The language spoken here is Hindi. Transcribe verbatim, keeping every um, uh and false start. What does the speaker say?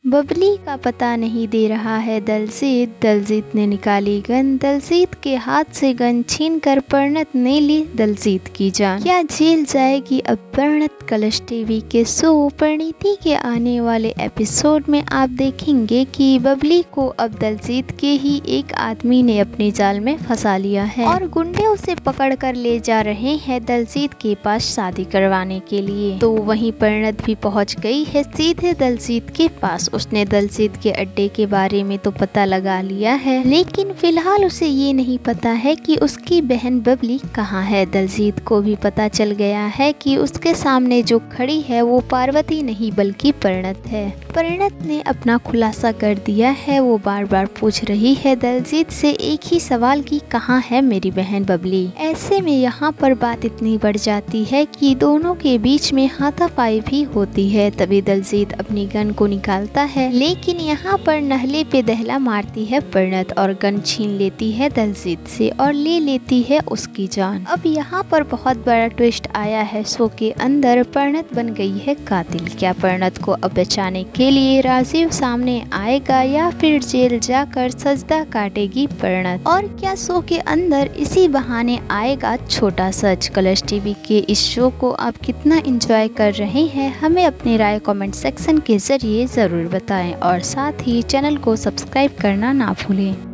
बबली का पता नहीं दे रहा है दलजीत। दलजीत ने निकाली गन। दलजीत के हाथ से गन छीनकर परिणत ने ली दलजीत की जान। क्या जेल जाएगी अब परिणत? कलश टीवी के शो परिणीति के आने वाले एपिसोड में आप देखेंगे कि बबली को अब दलजीत के ही एक आदमी ने अपने जाल में फंसा लिया है और गुंडे उसे पकड़ कर ले जा रहे हैं दलजीत के पास शादी करवाने के लिए। तो वहीं परिणत भी पहुंच गई है सीधे दलजीत के पास। उसने दलजीत के अड्डे के बारे में तो पता लगा लिया है, लेकिन फिलहाल उसे ये नहीं पता है कि उसकी बहन बबली कहाँ है। दलजीत को भी पता चल गया है कि उसके सामने जो खड़ी है वो पार्वती नहीं बल्कि परिणत है। परिणत ने अपना खुलासा कर दिया है। वो बार बार पूछ रही है दलजीत से एक ही सवाल कि कहाँ है मेरी बहन बबली। ऐसे में यहाँ पर बात इतनी बढ़ जाती है कि दोनों के बीच में हाथापाई भी होती है। तभी दलजीत अपनी गन को निकालता है, लेकिन यहाँ पर नहले पे दहला मारती है परिणत और गन छीन लेती है दलजीत से और ले लेती है उसकी जान। अब यहाँ पर बहुत बड़ा ट्विस्ट आया है शो के अंदर। परिणत बन गई है कातिल। क्या परिणत को अब बचाने के लिए राजीव सामने आएगा या फिर जेल जाकर सजदा काटेगी परिणत? और क्या शो के अंदर इसी बहाने आएगा छोटा सच? कलश टीवी के इस शो को आप कितना एंजॉय कर रहे हैं हमें अपनी राय कमेंट सेक्शन के जरिए जरूर बताएं और साथ ही चैनल को सब्सक्राइब करना ना भूलें।